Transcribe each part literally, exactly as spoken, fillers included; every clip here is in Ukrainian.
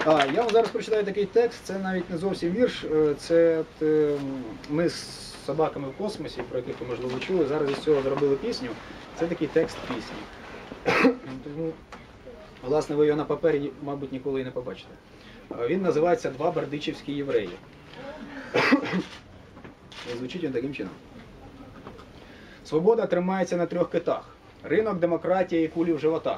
А, я вам зараз прочитаю такий текст, це навіть не зовсім вірш, це от, ми з собаками в космосі, про яких ви, можливо, чули, зараз із цього зробили пісню. Це такий текст пісні. Тому, власне, ви його на папері, мабуть, ніколи і не побачите. Він називається «Два бердичівські євреї». І звучить він таким чином. Свобода тримається на трьох китах. Ринок, демократія і кулі в животах.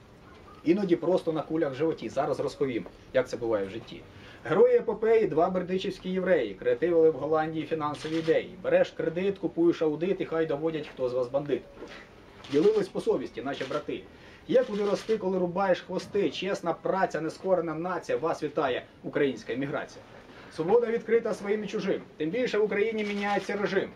Іноді просто на кулях в животі. Зараз розповім, як це буває в житті. Герої епопеї – два бердичівські євреї. Креативили в Голландії фінансові ідеї. Береш кредит, купуєш аудит і хай доводять, хто з вас бандит. Ділились по совісті, наче брати. Є куди рости, коли рубаєш хвости. Чесна праця, нескорена нація. Вас вітає українська еміграція. Свобода відкрита своїм і чужим. Тим більше в Україні міняється режим.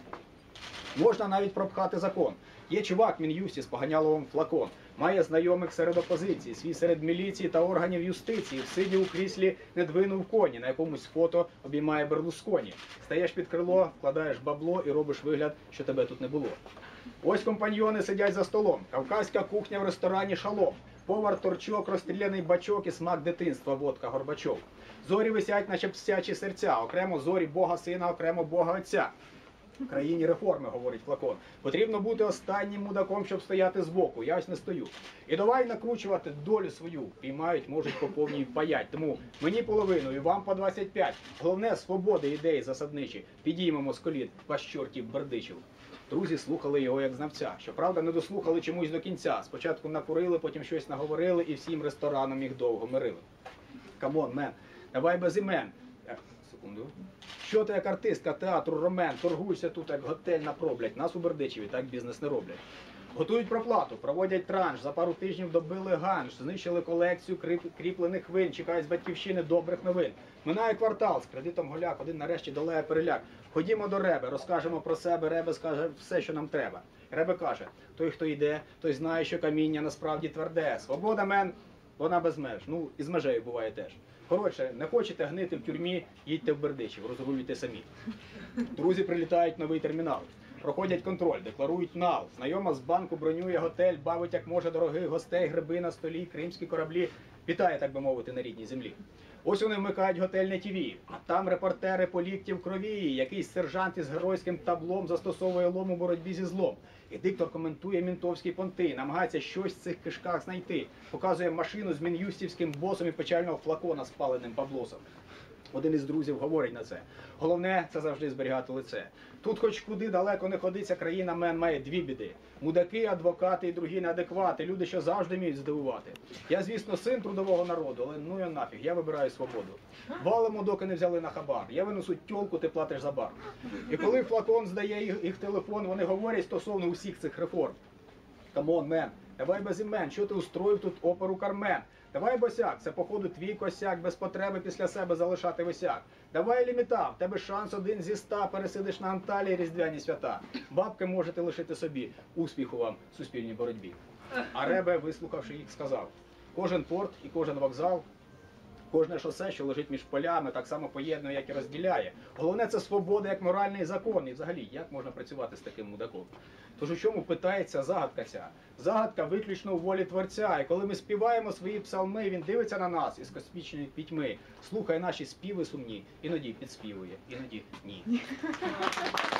Можна навіть пропхати закон. Є чувак в Мін'юсті з поганяловим флакон. Має знайомих серед опозиції, свій серед міліції та органів юстиції. Всидів у кріслі, не двинув коні, на якомусь фото обіймає Берлусконі. Стаєш під крило, вкладаєш бабло і робиш вигляд, що тебе тут не було. Ось компаньйони сидять за столом. Кавказька кухня в ресторані «Шалом». Повар торчок, розстріляний бачок і смак дитинства, водка Горбачов. Зорі висять, наче псячі серця. Окремо зорі Бога Сина, окремо Бога Отця. В країні реформи, говорить флакон. Потрібно бути останнім мудаком, щоб стояти збоку. Я ось не стою. І давай накручувати долю свою. Піймають, можуть по повній паять. Тому мені половину і вам по двадцять п'ять. Головне – свободи, ідеї засадничі. Підіймемо з колін ваш чортів Бердичів. Друзі слухали його як знавця. Щоправда, не дослухали чомусь до кінця. Спочатку накурили, потім щось наговорили і всім ресторанам їх довго мирили. Камон, мен, давай без імен. Секунду. Що ти як артистка театру «Ромен», торгуйся тут як готель напроблять. Нас у Бердичеві так бізнес не роблять. Готують проплату, проводять транш, за пару тижнів добили ганж, знищили колекцію кріплених вин, чекають з батьківщини добрих новин. Минає квартал, з кредитом голяк, один нарешті долає переляк. Ходімо до Реби, розкажемо про себе, Ребе скаже все, що нам треба. Ребе каже, той, хто йде, той знає, що каміння насправді тверде. Свобода, мен, вона без меж. Ну, і з межею буває теж. Коротше, не хочете гнити в тюрмі, їдьте в Бердичів, розрулюйте самі. Друзі прилітають в новий термінал. Проходять контроль, декларують нал. Знайома з банку бронює готель, бавить як може дорогих гостей, гриби на столі, кримські кораблі. Вітає, так би мовити, на рідній землі. Ось вони вмикають готельне ТІВІ, а там репортери по лікті в крові. Якийсь сержант із геройським таблом застосовує лом у боротьбі зі злом. І диктор коментує мінтовські понти, намагається щось в цих кишках знайти. Показує машину з мін'юстівським босом і печального флакона з паленим паблосом. Один із друзів говорить на це. Головне – це завжди зберігати лице. Тут хоч куди далеко не ходиться, країна мен має дві біди. Мудаки, адвокати і другі неадеквати. Люди, що завжди вміють здивувати. Я, звісно, син трудового народу, але ну я нафіг, я вибираю свободу. Валимо, доки не взяли на хабар. Я винесу тьолку, ти платиш за бар. І коли флакон здає їх, їх телефон, вони говорять стосовно усіх цих реформ. Камон, мен, давай без імен, що ти устроїв тут оперу «Кармен»? Давай, босяк, це походу твій косяк, без потреби після себе залишати висяк. Давай, ліміта, в тебе шанс один зі ста, пересидиш на Анталії різдвяні свята. Бабки можете лишити собі, успіху вам в суспільній боротьбі. А Ребе, вислухавши їх, сказав: кожен порт і кожен вокзал, кожне шосе, що лежить між полями, так само поєднує, як і розділяє. Головне – це свобода як моральний закон. І взагалі, як можна працювати з таким мудаком? Тож у чому питається загадка ця? Загадка виключно у волі Творця. І коли ми співаємо свої псалми, він дивиться на нас із космічної пітьми, слухає наші співи сумні, іноді підспівує, іноді ні.